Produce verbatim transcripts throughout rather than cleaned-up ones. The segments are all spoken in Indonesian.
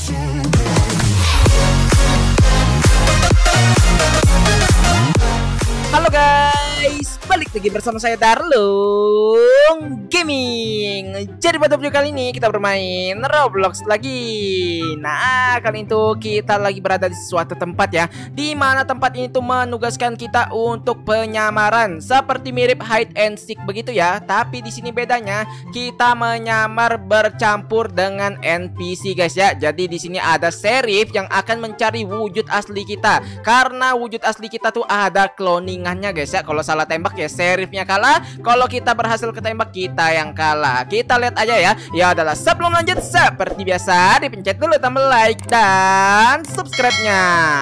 Halo guys, balik lagi bersama saya Darlung Gaming. Jadi pada video kali ini kita bermain Roblox lagi. Nah, kali itu kita lagi berada di suatu tempat ya, di mana tempat ini tuh menugaskan kita untuk penyamaran, seperti mirip hide and seek begitu ya. Tapi di sini bedanya kita menyamar bercampur dengan N P C guys ya. Jadi di sini ada Sheriff yang akan mencari wujud asli kita, karena wujud asli kita tuh ada cloningannya guys ya. Kalau salah tembak ya Sheriffnya kalah, kalau kita berhasil ketembak kita yang kalah. Kita lihat aja ya. Ya adalah sebelum lanjut, seperti biasa dipencet dulu tombol like dan subscribe-nya.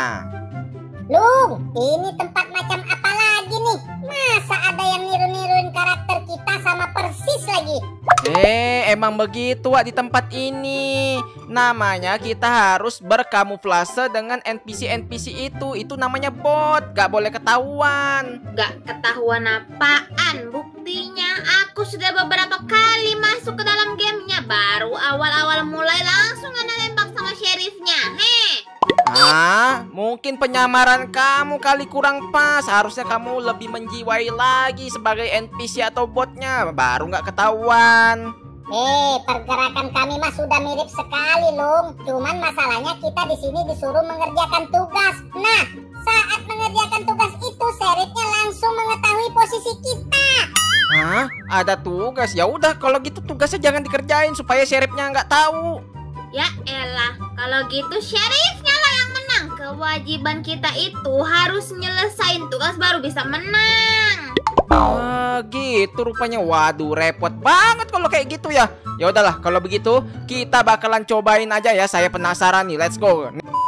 Lung, ini tempat macam apa lagi nih? Masa ada yang niru-niruin karakter kita sama persis lagi? Eh, emang begitu Wak di tempat ini. Namanya kita harus berkamuflase dengan N P C-N P C itu. Itu namanya bot, gak boleh ketahuan. Gak ketahuan apaan? Buktinya aku sudah beberapa kali masuk ke dalam gamenya. Baru awal-awal mulai langsung ada nembak sama sheriffnya. Heh. Ah, mungkin penyamaran kamu kali kurang pas. Harusnya kamu lebih menjiwai lagi sebagai N P C atau botnya, baru nggak ketahuan. Eh, pergerakan kami mah sudah mirip sekali, Lung. Cuman masalahnya kita di sini disuruh mengerjakan tugas. Nah, saat mengerjakan tugas itu, sheriffnya langsung mengetahui posisi kita. Hah? Ada tugas? Ya udah, kalau gitu tugasnya jangan dikerjain supaya sheriffnya nggak tahu. Ya elah, kalau gitu sheriffnya lah yang menang. Kewajiban kita itu harus nyelesain tugas baru bisa menang. Ah, gitu rupanya. Waduh, repot banget kalau kayak gitu ya. Ya udahlah, kalau begitu kita bakalan cobain aja ya. Saya penasaran nih, let's go.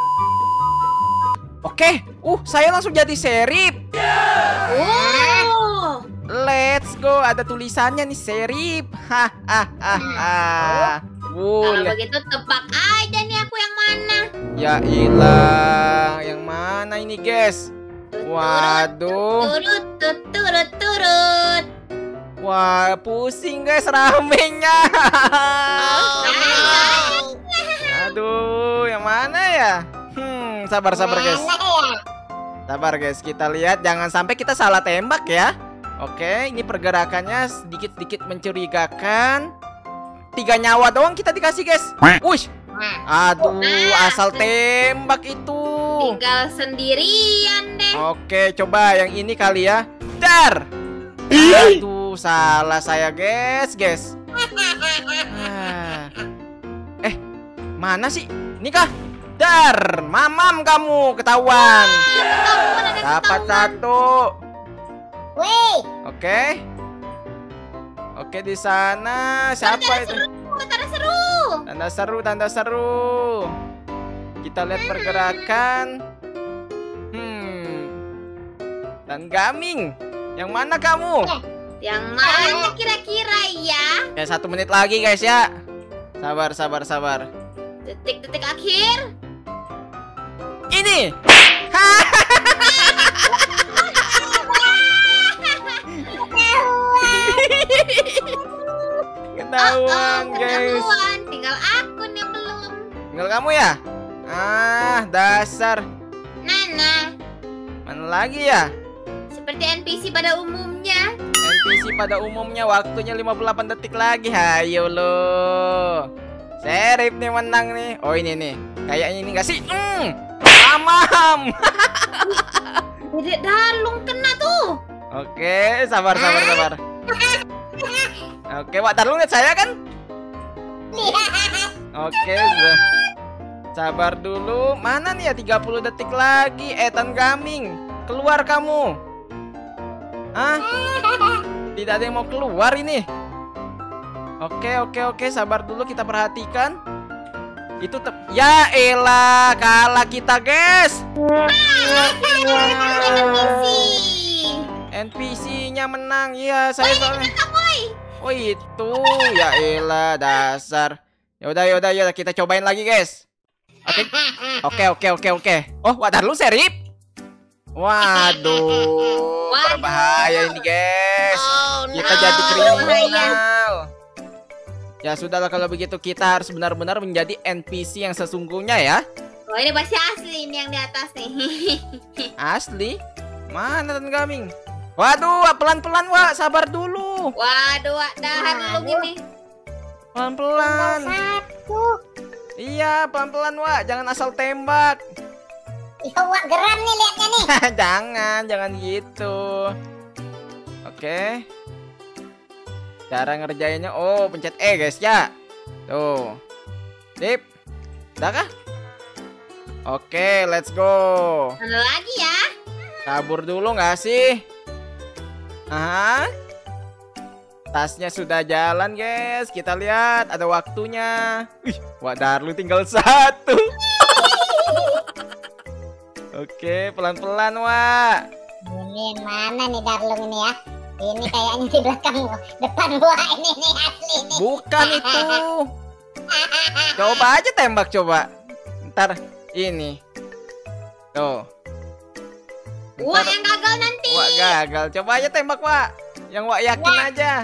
Oke, uh, saya langsung jadi sheriff. Oh, Let's go, ada tulisannya nih, sheriff. Hahaha. kalau begitu tebak aja nih aku yang mana. Ya ilah, yang mana ini guys? Waduh. Turut, turut, turut, turut. Wah, pusing guys ramenya. Aduh, yang mana ya? Hmm, sabar sabar guys. Sabar guys, kita lihat jangan sampai kita salah tembak ya. Oke, ini pergerakannya sedikit-sedikit mencurigakan. Tiga nyawa doang kita dikasih guys. Wush. Aduh, asal tembak itu. Tinggal sendirian deh. Oke, coba yang ini kali ya. Dar. Aduh, salah saya guys, guys. Ah. Eh, mana sih? Ini kah? Dar, mamam kamu ketahuan. Dapat satu. Wih. Oke. Oke, di sana siapa itu? Tanda seru. Tanda seru, tanda seru. Kita lihat pergerakan. Hmm. Dan gaming. Yang mana kamu? Yang mana kira-kira ya? Ya, satu menit lagi guys ya. Sabar, sabar, sabar. Detik-detik akhir. Ini. Ketahuan guys. Ketahuan. Tinggal akun yang belum. Tinggal kamu ya? Ah, dasar. Nana. Mana lagi ya? Seperti N P C pada umumnya. N P C pada umumnya, waktunya lima puluh delapan detik lagi. Hayo lo. Sheriff nih menang nih. Oh ini nih. Kayaknya ini gak sih? Hmm. Mamam. Dedek Darlung kena tuh. Oke, sabar sabar sabar. Oke, Wak Darlung lihat saya kan? Oke, sudah. Sabar dulu. Mana nih ya, tiga puluh detik lagi. Ethan Gaming, keluar kamu. Hah? Tidak ada yang mau keluar ini. Oke, oke, oke, sabar dulu, kita perhatikan. Itu tep ya elah, kalah kita, guys. N P C-nya menang. Iya, saya soalnya. Oh itu, ya elah, dasar. Yaudah, yaudah, yaudah, kita cobain lagi guys. Oke, oke, oke, oke, oke. Oh, Wadar lu Sheriff. Waduh, berbahaya ini guys. Oh, Kita no. jadi kriminal. Ya sudahlah kalau begitu kita harus benar-benar menjadi N P C yang sesungguhnya ya. Oh ini pasti asli ini yang di atas nih. Asli? Mana Tan Gaming? Waduh, Wak, pelan-pelan Wak, sabar dulu. Waduh, Wak, dahar dulu gini. Pelan-pelan. Satu. Iya, pelan-pelan Wak, jangan asal tembak. Ya Wak, geram nih liatnya nih. Jangan, jangan gitu. Oke. Cara ngerjainnya, oh pencet E guys ya. Tuh. Sip. Udah kah? Oke, let's go. Mana lagi ya? Kabur dulu nggak sih? Aha. Tasnya sudah jalan guys. Kita lihat ada waktunya. Ih, Wak Darlu tinggal satu. Oke, pelan-pelan Wak. Ini mana nih Darlung ini ya? Ini kayaknya di belakang gua, depan gua ini nih asli nih. Bukan itu. Coba aja tembak coba. Ntar ini. Tuh. Wak yang gagal nanti. Wak gagal. Coba aja tembak Wak. Yang Wak yakin Wak. aja.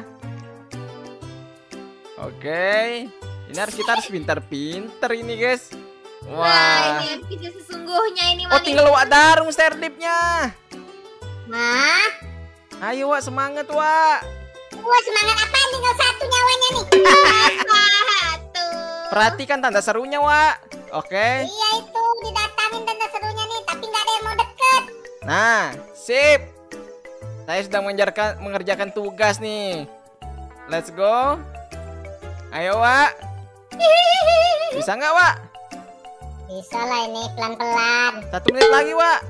Oke. Ini harus kita harus pintar-pintar ini guys. Wah, Wah. ini N P C sesungguhnya ini Oh Mani. tinggal Wak Darung sterdipnya. Nah, Ayo Wak semangat Wak. gua semangat apa tinggal satu nyawanya nih. Satu. Perhatikan tanda serunya Wak. Oke. Iya itu didatangin tanda serunya nih, tapi nggak ada yang mau deket. Nah, sip. Saya sedang mengerjakan, mengerjakan tugas nih. Let's go. Ayo Wak. Bisa nggak Wak? Bisa lah ini pelan-pelan. Satu menit lagi Wak.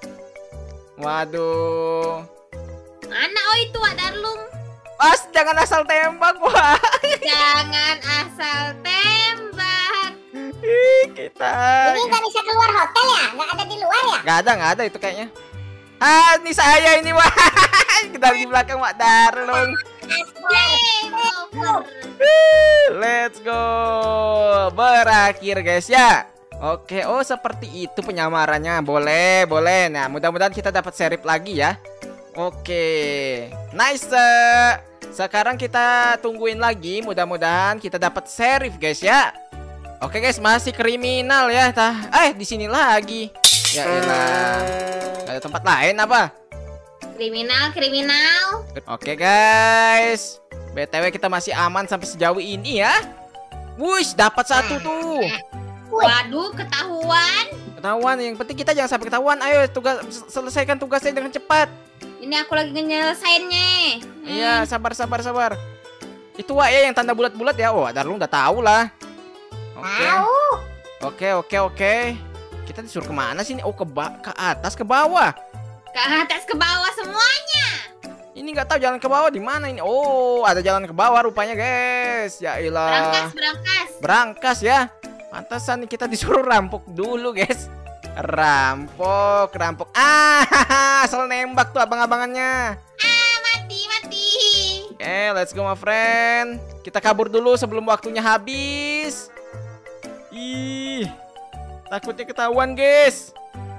Waduh. Mana oh itu Wak Darlung? Pas, jangan asal tembak Wak. Jangan asal tembak. Ih, kita. Ini nggak bisa keluar hotel ya? Nggak ada di luar ya? Gak ada, gak ada itu kayaknya. Ah, ini saya ini Wak. Dari belakang Wak Darlung. Game over. Let's go. Berakhir guys ya. Oke, oh seperti itu penyamarannya. Boleh, boleh. Nah, mudah-mudahan kita dapat serif lagi ya. Oke. Nice. Sekarang kita tungguin lagi. Mudah-mudahan kita dapat serif guys ya. Oke guys, masih kriminal ya. Tah. Eh, di sini lagi. Ya elah. Gak ada tempat lain apa? Kriminal, kriminal. Oke guys. B T W kita masih aman sampai sejauh ini ya. Wush, dapat satu tuh. Waduh, ketahuan. Ketahuan, yang penting kita jangan sampai ketahuan. Ayo tugas selesaikan tugasnya dengan cepat. Ini aku lagi nyelesainnya. Iya, sabar sabar sabar. Itu Wak ya yang tanda bulat-bulat ya. Oh, Darlung udah tahu lah. Oke. Tahu. Oke, oke, oke. Kita disuruh kemana sih? Oh, ke ba ke atas, ke bawah. Ke atas ke bawah semuanya. Ini nggak tahu jalan ke bawah di mana ini. Oh, ada jalan ke bawah rupanya, guys. Ya Berangkas, ilah. berangkas. Berangkas ya. Pantasan nih kita disuruh rampok dulu, guys. Rampok, rampok. Ah, asal nembak tuh abang-abangannya. Ah, mati, mati. Oke, let's go my friend. Kita kabur dulu sebelum waktunya habis. Ih, takutnya ketahuan, guys.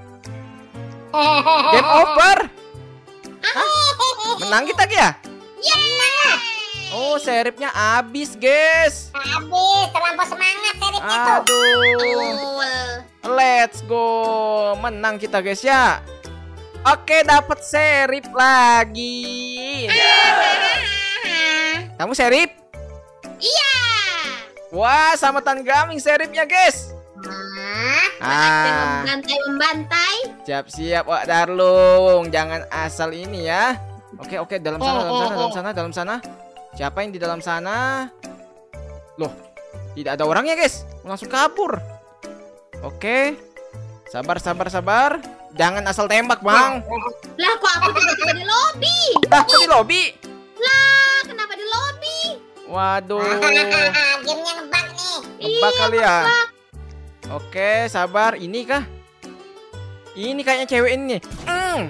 Game over. Hah? Menang kita ya? Yeay. Oh, seripnya habis, guys. Habis, terlampau semangat seripnya tuh. Aduh. Betul. Let's go. Menang kita, guys ya. Oke, dapat serip lagi. Kamu serip? Iya. Wah, sama Tan Gaming seripnya, guys. Nah, Saatnya Ah, membantai, membantai. siap-siap Wak Darlung. Jangan asal ini ya. Oke, oke, dalam sana, dalam sana, dalam sana, dalam sana. Siapa yang di dalam sana? Loh, tidak ada orangnya, guys. Langsung kabur. Oke. Sabar, sabar, sabar. Jangan asal tembak, Bang. Lah kok aku tiba-tiba di lobi? Dah, di lobi. Lah, kenapa di lobi? Waduh. gamenya ngebug nih. Ngebug Iya, kali ya. ngebug. Oke, sabar. Ini kah? Ini kayaknya cewek ini. Hmm.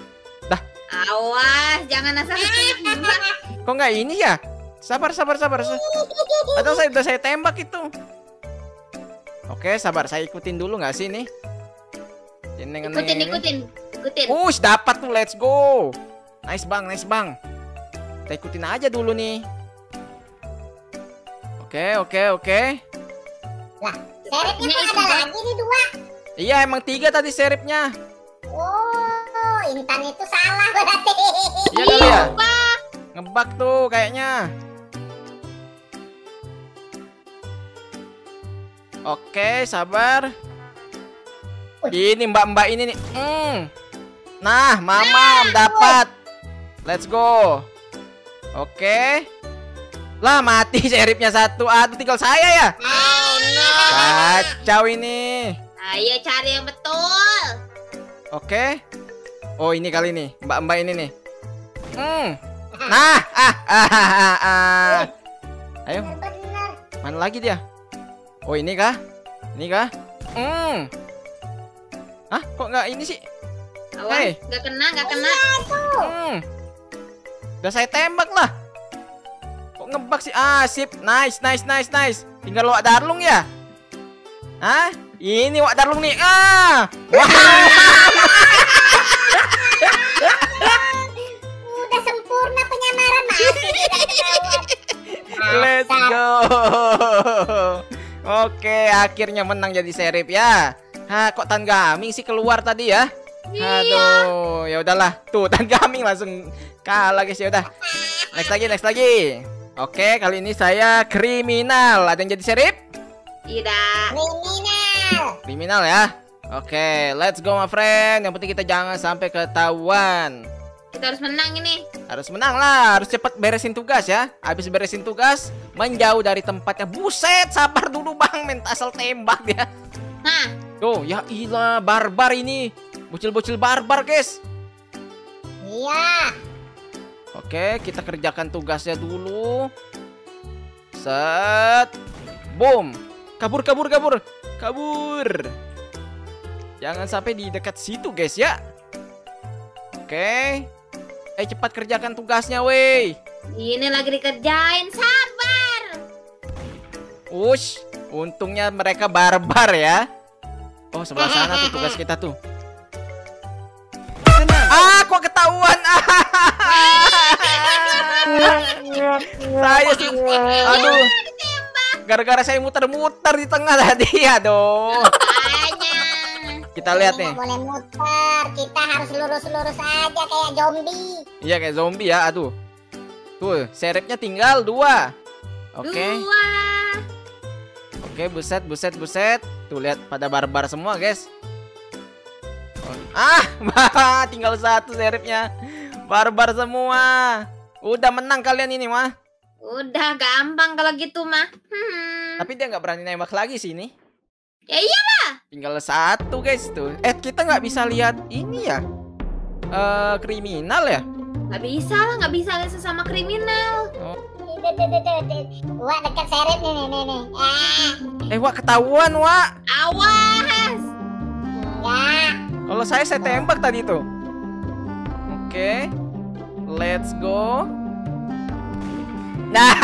Awas, jangan asal tembak. Kok nggak ini ya? Sabar, sabar, sabar. Atau saya udah saya tembak itu. Oke, sabar. Saya ikutin dulu nggak sih ini? Ini, Ikutin, ikutin, ikutin. Ush, dapat tuh. Let's go. Nice bang, nice bang. Kita ikutin aja dulu nih. Oke, oke, oke. Lah, serepnya kok ada lagi nih dua? Iya, emang tiga tadi serepnya. Oh, Intan itu salah berarti. Iya kali ya? Ngebug tuh kayaknya. Oke, sabar. Ini mbak-mbak ini nih. Hmm. Nah, mamam dapat. Let's go. Oke. Lah, mati seripnya satu. Aduh, tinggal saya ya. Oh no. Kacau ini. Ayo cari yang betul. Oke. Oh, ini kali nih. Mbak-mbak ini nih. Hmm. Nah, ah, ah, ah, ah. Ayo. Bener. Mana lagi dia? Oh, ini kah? Ini kah? Hmm. Hah? Kok nggak ini sih? Awas, Hey. nggak kena, nggak kena. Hmm. Udah saya tembak lah. Kok ngebug sih? Ah, sip. Nice, nice, nice, nice. Tinggal Wak Darlung ya? Hah? Ini Wak Darlung nih. Ah. Wah. Udah sempurna penyamaran masih tidak ketahuan. Let's go. Oke, akhirnya menang jadi serip ya. Hah, kok Tan Gaming sih keluar tadi ya? Aduh, ya udahlah. Tuh, Tan Gaming langsung kalah guys. Ya udah. Next lagi, next lagi. Oke, kali ini saya kriminal. Ada yang jadi serip? Tidak. Kriminal. Kriminal ya. Oke, let's go my friend. Yang penting kita jangan sampai ketahuan. Kita harus menang ini. Harus menang lah, harus cepat beresin tugas ya. Habis beresin tugas, menjauh dari tempatnya. Buset, sabar dulu bang, main asal tembak dia. Nah, Tuh, ya ilah, barbar ini. Bocil-bocil barbar guys. Iya. Oke, kita kerjakan tugasnya dulu. Set. Boom. Kabur, kabur, kabur. Kabur. Jangan sampai di dekat situ guys ya. Oke. Eh, cepat kerjakan tugasnya wey. ini lagi dikerjain. Sabar. Ush, untungnya mereka barbar ya. Oh, sebelah sana tuh tugas kita tuh. Ah, kok ketahuan? Saya sih, aduh. Gara-gara saya muter-muter di tengah tadi, aduh. Makanya. Kita lihat Ini nih. nggak boleh muter. Kita harus lurus-lurus aja kayak zombie. Iya, kayak zombie ya, aduh. Tuh, serepnya tinggal dua. Oke. Dua. Oke, buset, buset, buset. Tuh, lihat pada barbar semua, guys. Oh. Ah, bah, tinggal satu serepnya. Barbar semua. Udah menang kalian ini, mah. Udah gampang kalau gitu mah. Hmm. Tapi dia nggak berani nembak lagi sini. Ya iyalah. Tinggal satu, guys, tuh. Eh, kita nggak bisa lihat ini ya. Eh, kriminal ya? Nggak bisa lah, nggak bisa lihat sesama kriminal. Wah, dekat serep nih nih nih nih. Ah, Eh, Wak, ketahuan, Wak. Awas. enggak. Kalau saya, saya tembak tadi tuh. Oke. Let's go. Nah.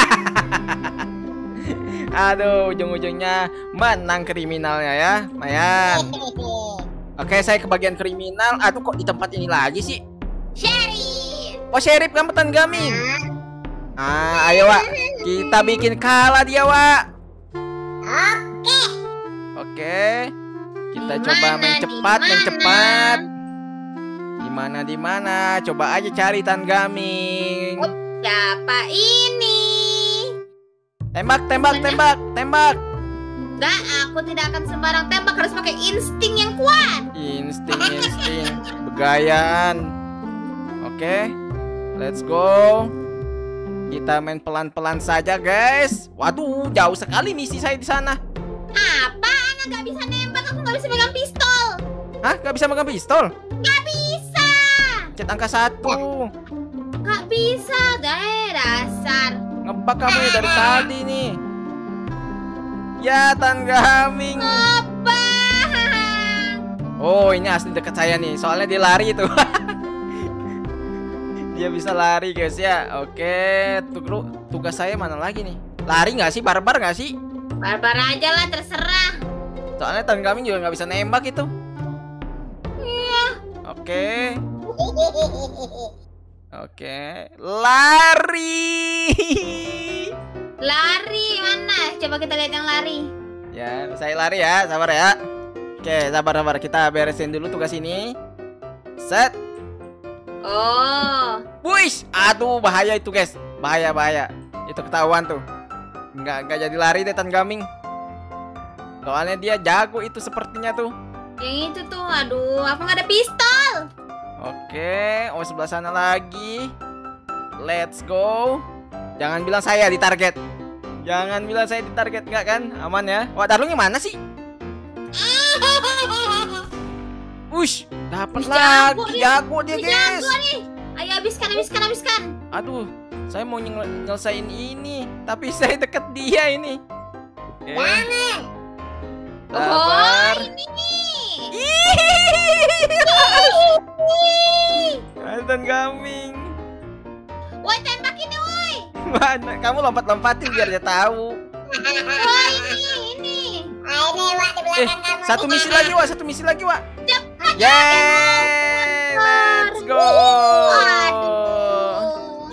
Aduh, ujung-ujungnya menang kriminalnya ya. Lumayan. Oke, saya ke bagian kriminal. Aduh, kok di tempat ini lagi sih? Sheriff. Oh, Sheriff kamu Tan Gaming. Ah, ayo, Wak. Kita bikin kalah dia, Wak. Oke. Oke. Kita Dimana, coba main cepat, main dimana? cepat. Di mana di mana? Coba aja cari Tan Gaming. Siapa ini? Tembak, tembak, tembak, tembak. Enggak, aku tidak akan sembarang tembak, harus pakai insting yang kuat. Insting, insting, begayaan. Oke, let's go. Kita main pelan-pelan saja, guys. Waduh, jauh sekali misi saya di sana. Apa? Anak nggak bisa nembak, aku nggak bisa pegang pistol. Hah? Gak bisa megang pistol? Nggak bisa. Cet angka satu. Nggak bisa, deh dasar. Ngebak kamu ya dari tadi nih. Ya, Tan Gaming. Apa? Oh, ini asli dekat saya nih. Soalnya dia lari tuh. Dia bisa lari, guys ya. Oke, tuh tugas saya mana lagi nih? Lari nggak sih? Barbar nggak sih? Barbar aja lah, terserah. Soalnya Tan Gaming juga nggak bisa nembak itu. Iya. Oke, oke, lari. Lari mana? Coba kita lihat yang lari. Ya, saya lari ya, sabar ya. Oke, sabar-sabar. Kita beresin dulu tugas ini. Set. Oh. Wuish, aduh bahaya itu guys. Bahaya, bahaya. Itu ketahuan tuh. Nggak, nggak jadi lari deh Tan Gaming. Soalnya dia jago itu sepertinya tuh. Yang itu tuh, aduh, apa nggak ada pistol? Oke, oh sebelah sana lagi. Let's go. Jangan bilang saya di target. Jangan bilang saya di target, nggak kan? Aman ya. Wah, Darlungnya mana sih? Ush, dapat lagi. nih. Jago dia, Ini guys. jago nih. Ayo habiskan, habiskan, habiskan. Aduh, saya mau nyel- nyelesain ini, tapi saya deket dia ini. Oke. Jangan. Sabar. Oh, ini nih. Tan Gaming. Woi, tembak ini, woi. Mana? Kamu lompat-lompatin biar dia tahu. Woi, ini, ini. Ah, ini Wak di Eh, belakang kamu. satu nih. misi lagi, Wak. Satu misi lagi, Wak. Cepat. Yeay, let's go. Aduh.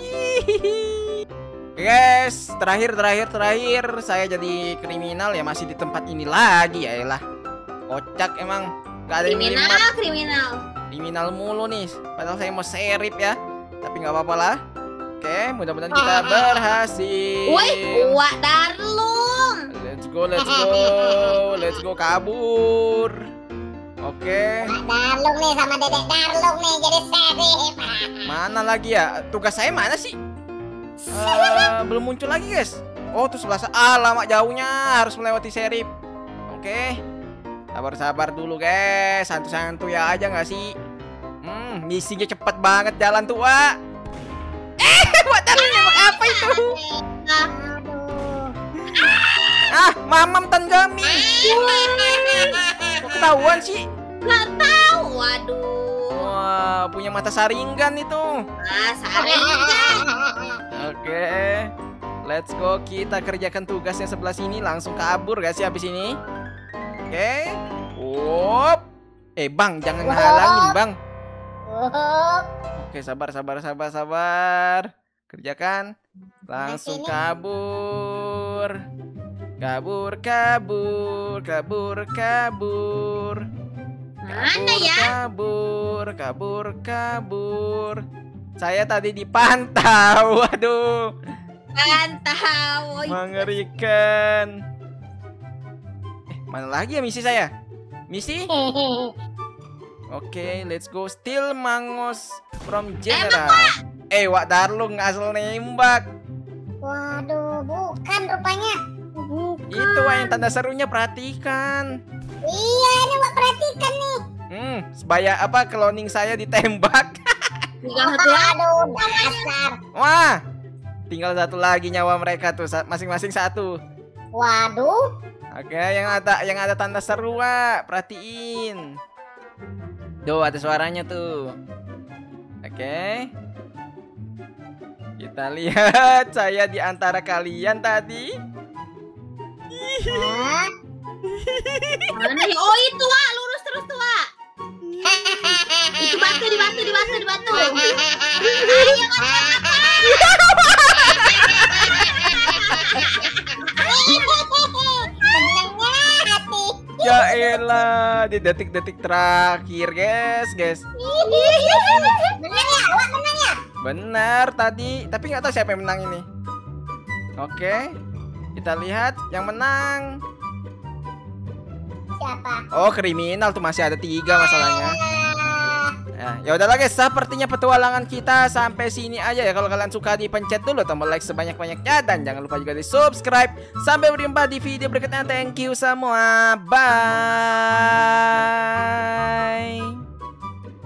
Guys, terakhir, terakhir, terakhir. Saya jadi kriminal ya, masih di tempat ini lagi ya elah. Kocak emang. Gak ada yang Kriminal, melihat. kriminal. Kriminal mulu nih. Padahal saya mau serip ya. Tapi nggak apa-apa lah. Oke, mudah-mudahan kita berhasil. Woi, Wak Darlung. Let's go, let's go, let's go kabur. Oke, Wak Darlung nih sama Dedek Darlung nih jadi serif. mana lagi ya? Tugas saya mana sih? Eh, belum muncul lagi guys. Oh, tuh sebelah sana. Ah, lama jauhnya harus melewati serip. Oke, sabar-sabar dulu guys. Santu-santu ya aja nggak sih? Hmm, misinya cepet banget jalan tuh, Wak. Eh, Wak Darlung nembak apa itu? Nah, Aduh. Ah, mamam Tan Gaming. Kok ketahuan sih? nggak tahu. Waduh. Wah, punya mata saringan itu. Ah, saringan. Oke, let's go. Kita kerjakan tugas yang sebelah sini. Langsung kabur gak sih habis ini? Oke. Wop. Eh, Bang, jangan halangin, Bang. Wuh. Oke, sabar, sabar, sabar, sabar. Kerjakan. Langsung kabur. Kabur, kabur, kabur, kabur. Mana ya? Kabur, kabur, kabur. Saya tadi dipantau. Waduh, Pantau. mengerikan. Eh, mana lagi ya misi saya? Misi? Oke, let's go. Steal Mangos from General. Eh, Wak Darlung asal nembak. Waduh, bukan rupanya. Itu Wak yang tanda serunya, perhatikan. Iya, ini Wak perhatikan nih. Hmm, sebaya apa cloning saya ditembak. Tinggal satu lagi. Aduh, dasar. Wah, tinggal satu lagi nyawa mereka tuh, sa- masing-masing satu. Waduh. Oke, yang ada yang ada tanda seru, Wak. Perhatiin. Duh, ada suaranya tuh. Oke. Kita lihat saya di antara kalian tadi. Hah? Mana ya? Oh, itu, Wak. Lurus terus tuh, Wak. Itu batu, di batu, di batu, di batu. Ayo, Senengnya hati. Ya elah, di detik-detik terakhir, guys, guys. Menang ya, Wak menang ya. Benar tadi, tapi nggak tahu siapa yang menang ini. Oke, kita lihat yang menang. Siapa? Oh, kriminal tuh masih ada tiga masalahnya. Ah, Nah, ya udahlah guys, sepertinya petualangan kita sampai sini aja ya. Kalau kalian suka dipencet dulu tombol like sebanyak-banyaknya dan jangan lupa juga di subscribe. Sampai berjumpa di video berikutnya. Thank you semua. Bye.